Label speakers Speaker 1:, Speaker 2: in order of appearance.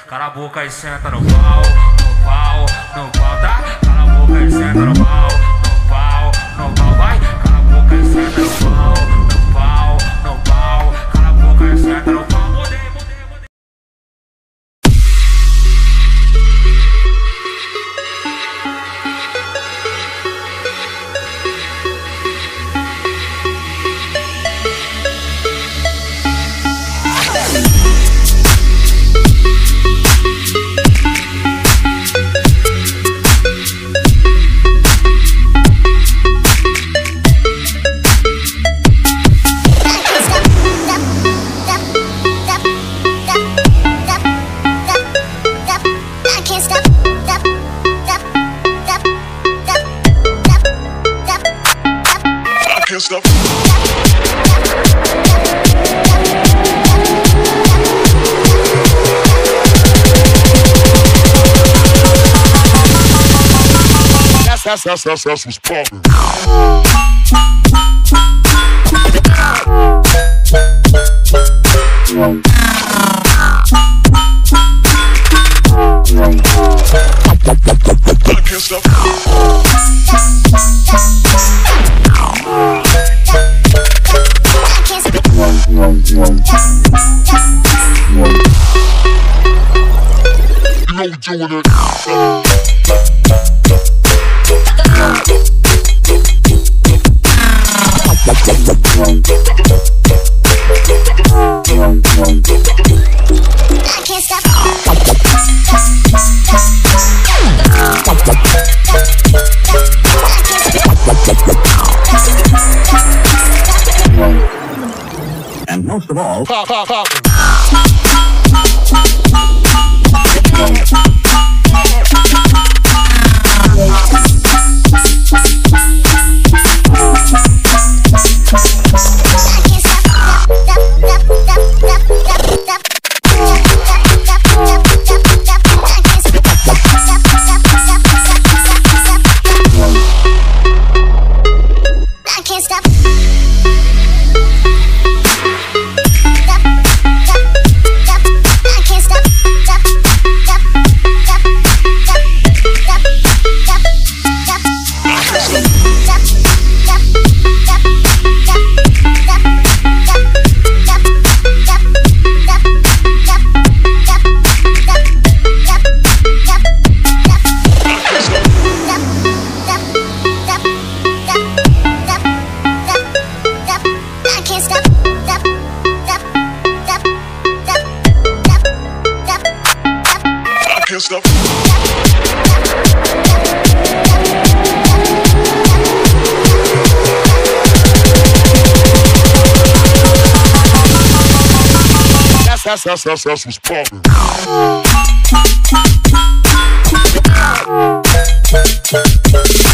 Speaker 1: Cala a boca e senta no pau, tá? Cala a boca e senta no pau, vai. Cala a boca e senta no pau, cala a boca e senta no pau.
Speaker 2: That's what's poppin'. You know we doing it.
Speaker 3: And most of all,
Speaker 2: Pop. That's what's poppin'.